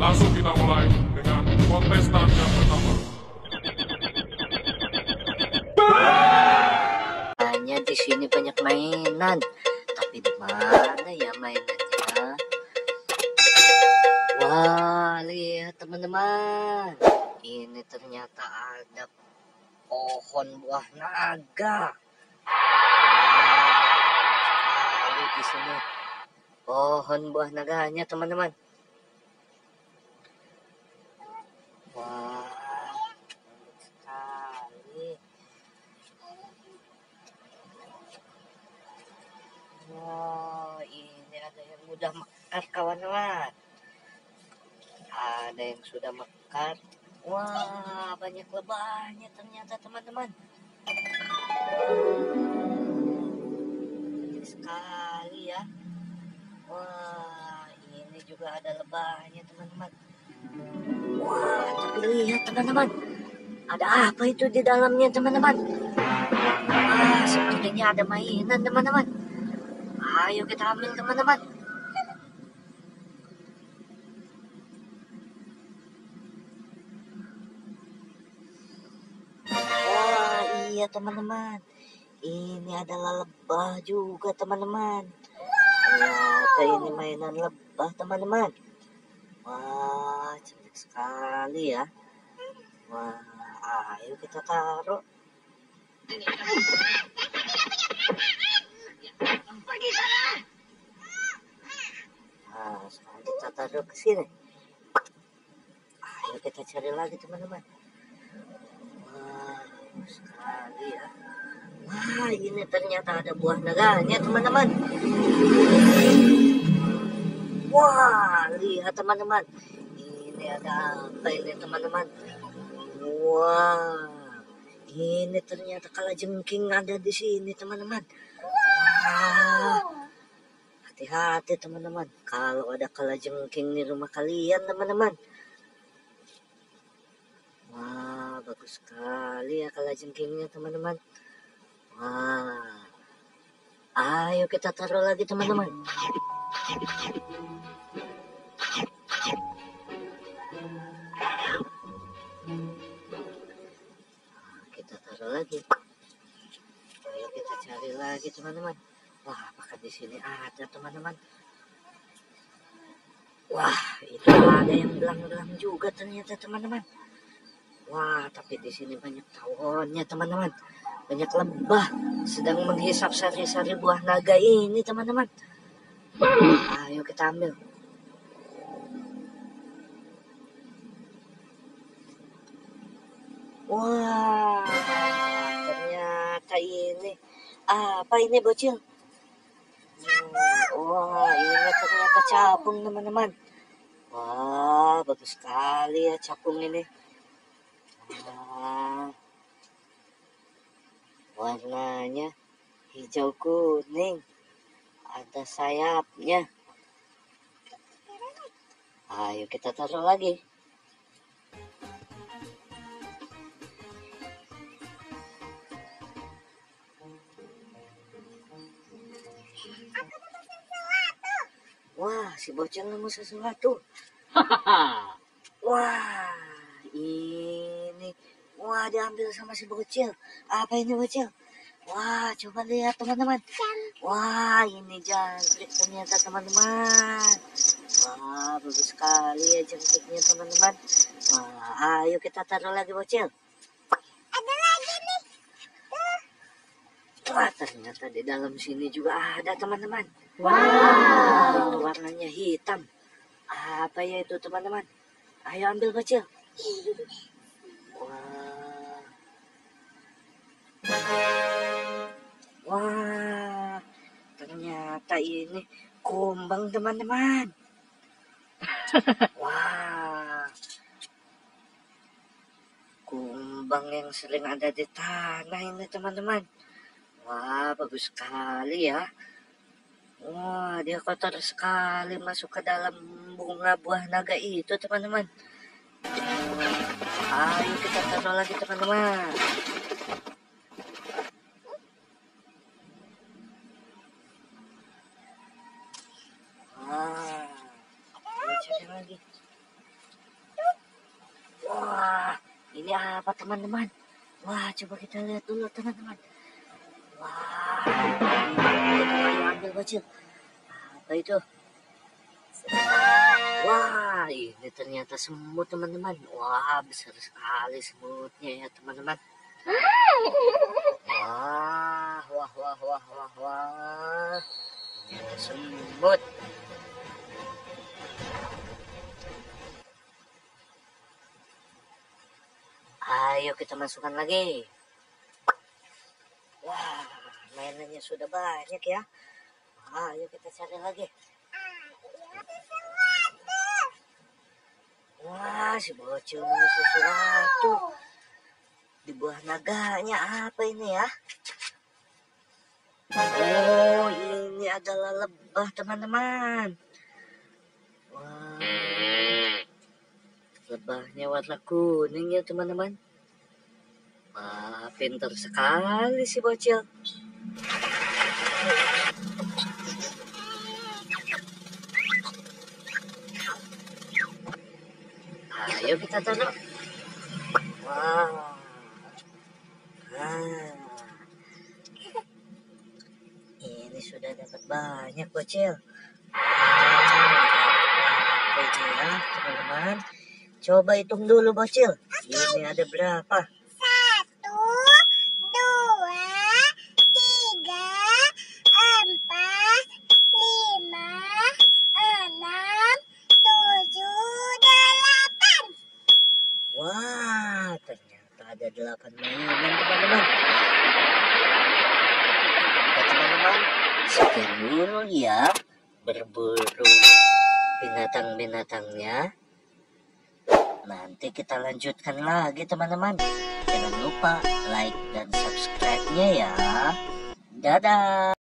Langsung kita mulai dengan kontestan yang pertama. Hanya di sini banyak mainan, tapi di mana ya mainannya? Wah, lihat teman-teman, ini ternyata ada pohon buah naga. Sekali di sini pohon buah naganya teman-teman. Wah, cantik sekali. Wah, ini ada yang udah mekar kawan-kawan. Ada yang sudah mekar. Wah, banyak lebahnya ternyata teman-teman. Cantik sekali ya. Wah, ini juga ada lebahnya teman-teman. Wah, tapi lihat teman-teman. Ada apa itu di dalamnya teman-teman? Wah, sepertinya ada mainan teman-teman. Ayo kita ambil teman-teman. Wah, iya teman-teman. Ini adalah lebah juga teman-teman. Ternyata ini mainan lebah teman-teman. Wah, cantik sekali ya. Wah, ayo kita taruh. Pergi sana. Nah, sekarang kita taruh ke sini. Ayo kita cari lagi teman-teman. Wah, bagus sekali ya. Wah, ini ternyata ada buah naganya teman-teman. Wah, lihat teman-teman. Ini ada apa ini teman-teman? Wah, ini ternyata kalajengking ada di sini teman-teman. Wah, hati-hati teman-teman. Kalau ada kalajengking di rumah kalian teman-teman. Wah, bagus sekali ya kalajengkingnya teman-teman. Wah, ayo kita taruh lagi teman-teman. Kita taruh lagi. Ayo kita cari lagi teman-teman. Wah, apakah di sini ada teman-teman? Wah, itu ada yang belang-belang juga ternyata teman-teman. Wah, tapi di sini banyak tawonnya teman-teman. Banyak lebah sedang menghisap sari-sari buah naga ini teman-teman. Ayo kita ambil. Wah, ternyata ini apa ini bocil? Wah, ini ternyata capung teman-teman. Wah, bagus sekali ya capung ini. Wah, warnanya hijau kuning. Ada sayapnya. Ayo kita taruh lagi. Wah, si bocil nemu sesuatu. Wah, ini. Wah, diambil sama si bocil. Apa ini bocil? Wah, coba lihat teman-teman. Wah, ini jangkrik ternyata teman-teman. Wah, bagus sekali ya jangkriknya teman-teman. Wah, ayo kita taruh lagi bocil. Ada lagi nih. Wah, ternyata di dalam sini juga ada teman-teman. Wow, warnanya hitam. Apa ya itu teman-teman? Ayo ambil bocil. Wah. Wah, ternyata ini kumbang teman-teman. Wah, kumbang yang sering ada di tanah ini teman-teman. Wah, bagus sekali ya. Wah, dia kotor sekali masuk ke dalam bunga buah naga itu teman-teman. Ayo kita taruh lagi teman-teman. Wah, ayo cari lagi. Wah, ini apa teman-teman? Wah, coba kita lihat dulu teman-teman. Wah, ayo ambil bocil. Apa itu? Wah, ini ternyata semut teman-teman. Wah, besar sekali semutnya ya teman-teman. Wah, wah, wah, wah, wah, wah. Ternyata semut. Ayo kita masukkan lagi. Wah, mainannya sudah banyak ya. Ayo kita cari lagi. Wah, si bocil nemu sesuatu. Di buah naganya apa ini ya? Oh, ini adalah lebah teman-teman. Wah, lebahnya warna kuning ya teman-teman. Wah, pintar sekali si bocil. Ayo kita taruh. Wah. Nah. Ini sudah dapat banyak bocil. Apa ini ya teman-teman? Coba hitung dulu bocil. Ini ada berapa? 1, 2, 3, 4, 5, 6, 7, 8. Wah, ternyata ada 8 mainan teman-teman. Oke teman-teman, sekian dulu ya berburu binatang-binatangnya. Nanti kita lanjutkan lagi teman-teman. Jangan lupa like dan subscribe-nya ya. Dadah.